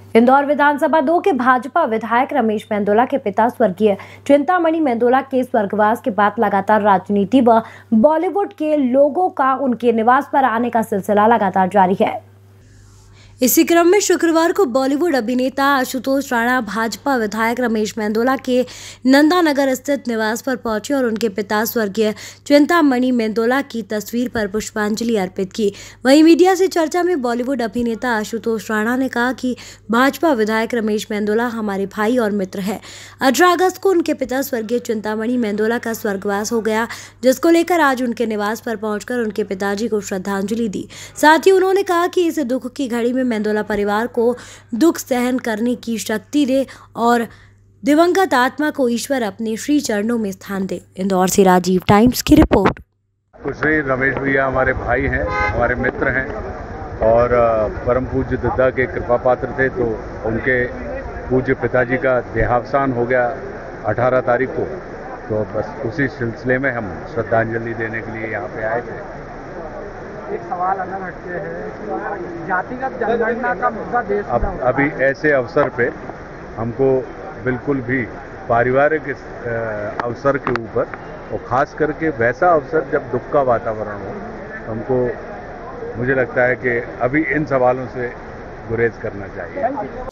इंदौर विधानसभा 2 के भाजपा विधायक रमेश मेंदोला के पिता स्वर्गीय चिंतामणि मेंदोला के स्वर्गवास के बाद लगातार राजनीति व बॉलीवुड के लोगों का उनके निवास पर आने का सिलसिला लगातार जारी है। इसी क्रम में शुक्रवार को बॉलीवुड अभिनेता आशुतोष राणा भाजपा विधायक रमेश मेंदोला के नंदानगर स्थित निवास पर पहुंचे और उनके पिता स्वर्गीय चिंतामणि मेंदोला की तस्वीर पर पुष्पांजलि अर्पित की। वहीं मीडिया से चर्चा में बॉलीवुड अभिनेता आशुतोष राणा ने कहा कि भाजपा विधायक रमेश मेंदोला हमारे भाई और मित्र है। 18 अगस्त को उनके पिता स्वर्गीय चिंतामणि मेंदोला का स्वर्गवास हो गया, जिसको लेकर आज उनके निवास पर पहुंचकर उनके पिताजी को श्रद्धांजलि दी। साथ ही उन्होंने कहा कि इस दुख की घड़ी में मेंदोला परिवार को दुख सहन करने की शक्ति दे और दिवंगत आत्मा को ईश्वर अपने श्री चरणों में स्थान दे। इंदौर से राजीव टाइम्स की रिपोर्ट। श्री रमेश भैया हमारे भाई हैं, हमारे मित्र हैं और परम पूज्य दद्दा के कृपा पात्र थे, तो उनके पूज्य पिताजी का देहावसान हो गया 18 तारीख को, तो बस उसी सिलसिले में हम श्रद्धांजलि देने के लिए यहाँ पे आए थे। एक सवाल अलग हटके है कि जातिगत जनगणना का मुद्दा देश में अभी ऐसे अवसर पे हमको बिल्कुल भी पारिवारिक अवसर के ऊपर और ख़ास करके वैसा अवसर जब दुख का वातावरण हो, हमको मुझे लगता है कि अभी इन सवालों से गुरेज करना चाहिए।